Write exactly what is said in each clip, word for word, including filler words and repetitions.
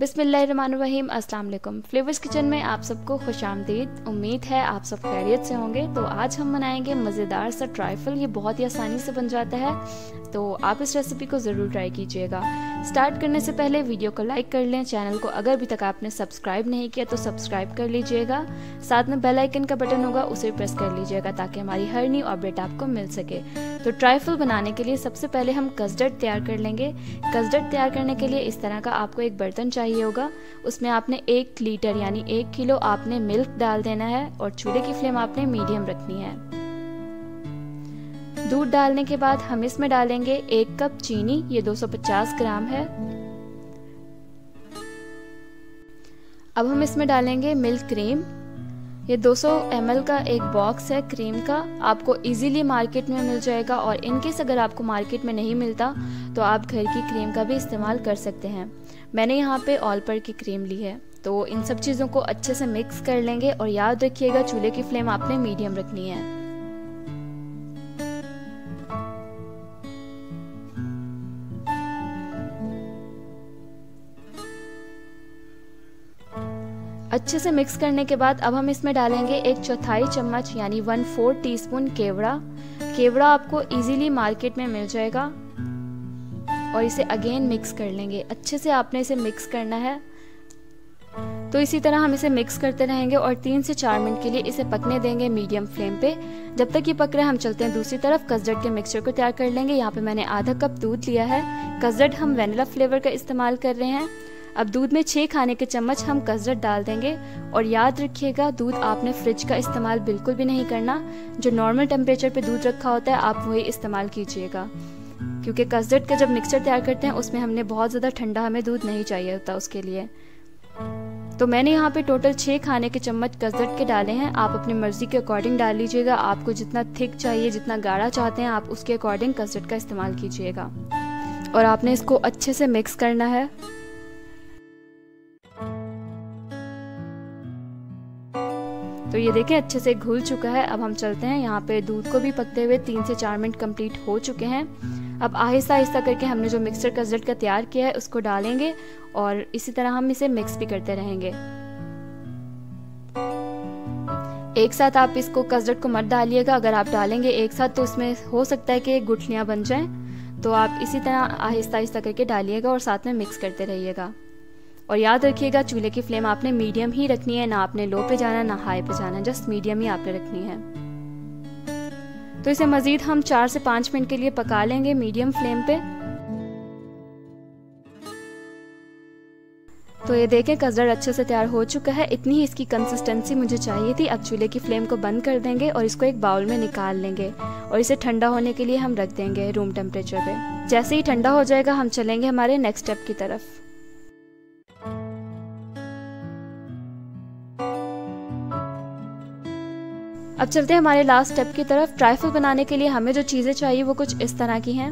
बिस्मिल्लाहिर्रहमानिर्रहीम, अस्सलाम वालेकुम। फ्लेवर्स किचन में आप सबको खुशामदीद। उम्मीद है आप सब खैरियत से होंगे। तो आज हम बनाएंगे मज़ेदार सा ट्राइफल। ये बहुत ही आसानी से बन जाता है, तो आप इस रेसिपी को ज़रूर ट्राई कीजिएगा। स्टार्ट करने से पहले वीडियो को लाइक कर लें। चैनल को अगर अभी तक आपने सब्सक्राइब नहीं किया तो सब्सक्राइब कर लीजिएगा। साथ में बेल आइकन का बटन होगा, उसे प्रेस कर लीजिएगा ताकि हमारी हर न्यू अपडेट आपको मिल सके। तो ट्राइफल बनाने के लिए सबसे पहले हम कस्टर्ड तैयार कर लेंगे। कस्टर्ड तैयार करने के लिए इस तरह का आपको एक बर्तन चाहिए होगा। उसमें आपने एक लीटर यानी एक किलो आपने मिल्क डाल देना है और चूल्हे की फ्लेम आपने मीडियम रखनी है। दूध डालने के बाद हम इसमें डालेंगे एक कप चीनी, ये दो सौ पचास ग्राम है। अब हम इसमें डालेंगे मिल्क क्रीम, ये दो सौ एम एल का एक बॉक्स है क्रीम का। आपको इजीली मार्केट में मिल जाएगा, और इनकेस अगर आपको मार्केट में नहीं मिलता तो आप घर की क्रीम का भी इस्तेमाल कर सकते हैं। मैंने यहाँ पे ऑलपर की क्रीम ली है। तो इन सब चीज़ों को अच्छे से मिक्स कर लेंगे, और याद रखिएगा चूल्हे की फ्लेम आपने मीडियम रखनी है। अच्छे से मिक्स करने के बाद अब हम इसमें डालेंगे एक चौथाई चम्मच यानी वन फोर टीस्पून केवड़ा। केवड़ा आपको इजीली मार्केट में मिल जाएगा, और इसे अगेन मिक्स कर लेंगे। अच्छे से आपने इसे मिक्स करना है। तो इसी तरह हम इसे मिक्स करते रहेंगे और तीन से चार मिनट के लिए इसे पकने देंगे मीडियम फ्लेम पे। जब तक ये पक रहा है हम चलते हैं दूसरी तरफ, कस्टर्ड के मिक्सचर को तैयार कर लेंगे। यहाँ पे मैंने आधा कप दूध लिया है। कस्टर्ड हम वेनिला फ्लेवर का इस्तेमाल कर रहे हैं। अब दूध में छः खाने के चम्मच हम कस्टर्ड डाल देंगे, और याद रखिएगा दूध आपने फ्रिज का इस्तेमाल बिल्कुल भी नहीं करना। जो नॉर्मल टेम्परेचर पे दूध रखा होता है आप वही इस्तेमाल कीजिएगा, क्योंकि कस्टर्ड का जब मिक्सचर तैयार करते हैं उसमें हमने बहुत ज़्यादा ठंडा हमें दूध नहीं चाहिए होता उसके लिए। तो मैंने यहाँ पे टोटल छः खाने के चम्मच कस्टर्ड के डाले हैं। आप अपनी मर्ज़ी के अकॉर्डिंग डाल लीजिएगा। आपको जितना थिक चाहिए, जितना गाढ़ा चाहते हैं, आप उसके अकॉर्डिंग कस्टर्ड का इस्तेमाल कीजिएगा। और आपने इसको अच्छे से मिक्स करना है। तो ये देखें अच्छे से घुल चुका है। अब हम चलते हैं, यहाँ पे दूध को भी पकते हुए तीन से चार मिनट कंप्लीट हो चुके हैं। अब आहिस्ता आहिस्ता करके हमने जो मिक्सचर कस्टर्ड का तैयार किया है उसको डालेंगे, और इसी तरह हम इसे मिक्स भी करते रहेंगे। एक साथ आप इसको कस्टर्ड को मत डालिएगा। अगर आप डालेंगे एक साथ तो उसमें हो सकता है कि गुठलियाँ बन जाएं। तो आप इसी तरह आहिस्ता आहिस्ता करके डालिएगा और साथ में मिक्स करते रहिएगा। और याद रखिएगा चूल्हे की फ्लेम आपने मीडियम ही रखनी है, ना आपने लो पे जाना ना हाई पे जाना, जस्ट मीडियम ही आपने रखनी है। तो इसे मजीद हम चार से पाँच मिनट के लिए पका लेंगे मीडियम फ्लेम पे। तो ये देखें कस्टर्ड अच्छे से तैयार हो चुका है। इतनी ही इसकी कंसिस्टेंसी मुझे चाहिए थी। अब चूल्हे की फ्लेम को बंद कर देंगे और इसको एक बाउल में निकाल लेंगे, और इसे ठंडा होने के लिए हम रख देंगे रूम टेम्परेचर पे। जैसे ही ठंडा हो जाएगा हम चलेंगे हमारे नेक्स्ट स्टेप की तरफ। अब चलते हैं हमारे लास्ट स्टेप की तरफ। ट्राइफल बनाने के लिए हमें जो चीज़ें चाहिए वो कुछ इस तरह की हैं।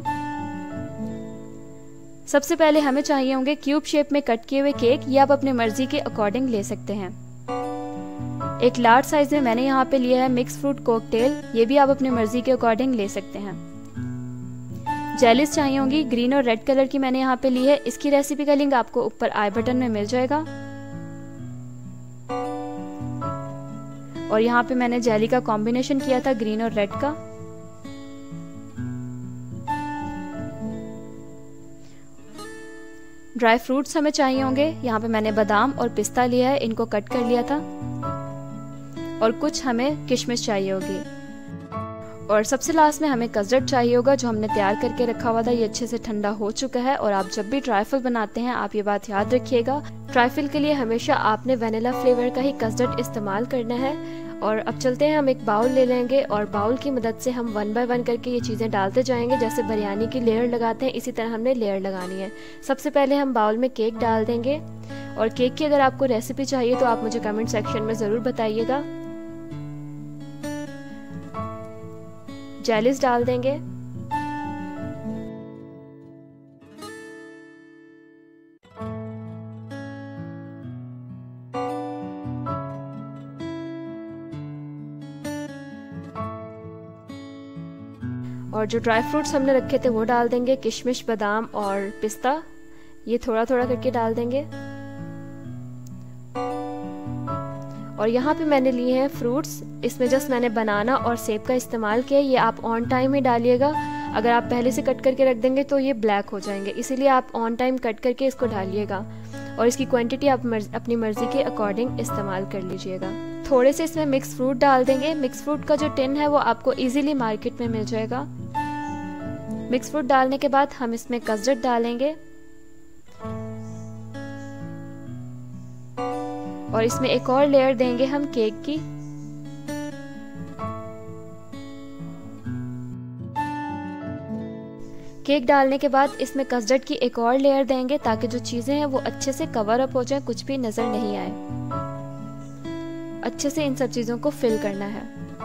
सबसे पहले हमें चाहिए होंगे क्यूब शेप में कट किए हुए केक। ये आप अपनी मर्जी के अकॉर्डिंग ले सकते हैं। एक लार्ज साइज में मैंने यहाँ पे लिया है मिक्स फ्रूट कॉकटेल। ये भी आप अपनी मर्जी के अकॉर्डिंग ले सकते हैं। जेलीज चाहिए होंगी, ग्रीन और रेड कलर की मैंने यहाँ पे ली है। इसकी रेसिपी का लिंक आपको ऊपर आई बटन में मिल जाएगा। और यहाँ पे मैंने जेली का कॉम्बिनेशन किया था ग्रीन और रेड का। ड्राई फ्रूट्स हमें चाहिए होंगे। यहाँ पे मैंने बादाम और पिस्ता लिया है, इनको कट कर लिया था। और कुछ हमें किशमिश चाहिए होगी। और सबसे लास्ट में हमें कस्टर्ड चाहिए होगा जो हमने तैयार करके रखा हुआ था। ये अच्छे से ठंडा हो चुका है। और आप जब भी ट्राइफल बनाते हैं आप ये बात याद रखिएगा, ट्राइफल के लिए हमेशा आपने वेनिला फ्लेवर का ही कस्टर्ड इस्तेमाल करना है। और अब चलते हैं, हम एक बाउल ले लेंगे और बाउल की मदद से हम वन बाय वन करके ये चीज़ें डालते जाएंगे। जैसे बिरयानी की लेयर लगाते हैं इसी तरह हमने लेयर लगानी है। सबसे पहले हम बाउल में केक डाल देंगे। और केक की अगर आपको रेसिपी चाहिए तो आप मुझे कमेंट सेक्शन में ज़रूर बताइएगा। जेलीज डाल देंगे। और जो ड्राई फ्रूट्स हमने रखे थे वो डाल देंगे, किशमिश, बादाम और पिस्ता। ये थोड़ा थोड़ा करके डाल देंगे। और यहाँ पे मैंने लिए हैं फ्रूट्स, इसमें जस्ट मैंने बनाना और सेब का इस्तेमाल किया। ये आप ऑन टाइम ही डालिएगा, अगर आप पहले से कट करके रख देंगे तो ये ब्लैक हो जाएंगे, इसीलिए आप ऑन टाइम कट करके इसको डालिएगा। और इसकी क्वांटिटी आप मर्ज, अपनी मर्ज़ी के अकॉर्डिंग इस्तेमाल कर लीजिएगा। थोड़े से इसमें मिक्स फ्रूट डाल देंगे। मिक्स फ्रूट का जो टिन है वो आपको इजीली मार्केट में मिल जाएगा। मिक्स फ्रूट डालने के बाद हम इसमें कस्टर्ड डालेंगे और इसमें एक और लेयर देंगे हम केक की। केक डालने के बाद इसमें कस्टर्ड की एक और लेयर देंगे ताकि जो चीजें हैं वो अच्छे से कवर अप हो जाए, कुछ भी नजर नहीं आए। अच्छे से इन सब चीजों को फिल करना है।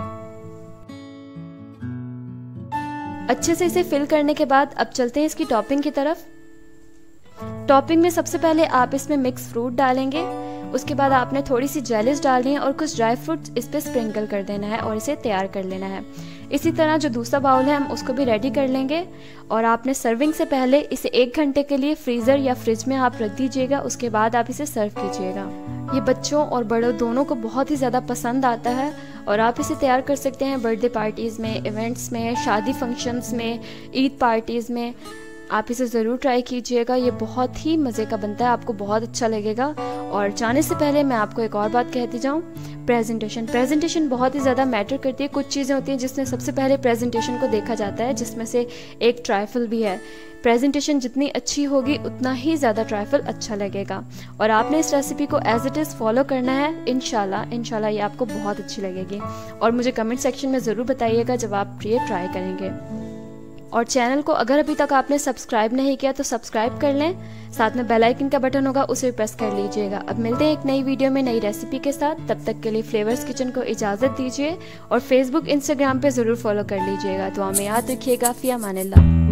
अच्छे से इसे फिल करने के बाद अब चलते हैं इसकी टॉपिंग की तरफ। टॉपिंग में सबसे पहले आप इसमें मिक्स फ्रूट डालेंगे, उसके बाद आपने थोड़ी सी जेलीज डालनी है और कुछ ड्राई फ्रूट्स इस पे स्प्रिंकल कर देना है और इसे तैयार कर लेना है। इसी तरह जो दूसरा बाउल है हम उसको भी रेडी कर लेंगे और आपने सर्विंग से पहले इसे एक घंटे के लिए फ्रीज़र या फ्रिज में आप रख दीजिएगा, उसके बाद आप इसे सर्व कीजिएगा। ये बच्चों और बड़ों दोनों को बहुत ही ज़्यादा पसंद आता है और आप इसे तैयार कर सकते हैं बर्थडे पार्टीज़ में, इवेंट्स में, शादी फंक्शंस में, ईद पार्टीज़ में। आप इसे ज़रूर ट्राई कीजिएगा, ये बहुत ही मज़े का बनता है, आपको बहुत अच्छा लगेगा। और जाने से पहले मैं आपको एक और बात कहती जाऊँ, प्रेजेंटेशन प्रेजेंटेशन बहुत ही ज़्यादा मैटर करती है। कुछ चीज़ें होती हैं जिसमें सबसे पहले प्रेजेंटेशन को देखा जाता है, जिसमें से एक ट्राइफल भी है। प्रेजेंटेशन जितनी अच्छी होगी उतना ही ज़्यादा ट्राइफल अच्छा लगेगा और आपने इस रेसिपी को एज इट इज़ फॉलो करना है। इंशाल्लाह इंशाल्लाह ये आपको बहुत अच्छी लगेगी और मुझे कमेंट सेक्शन में ज़रूर बताइएगा जब आप ये ट्राई करेंगे। और चैनल को अगर अभी तक आपने सब्सक्राइब नहीं किया तो सब्सक्राइब कर लें, साथ में बेल आइकन का बटन होगा उसे प्रेस कर लीजिएगा। अब मिलते हैं एक नई वीडियो में नई रेसिपी के साथ, तब तक के लिए फ्लेवर्स किचन को इजाज़त दीजिए और फेसबुक इंस्टाग्राम पे ज़रूर फॉलो कर लीजिएगा। दुआ में याद रखिएगा। फ़ी अमानिल्लाह।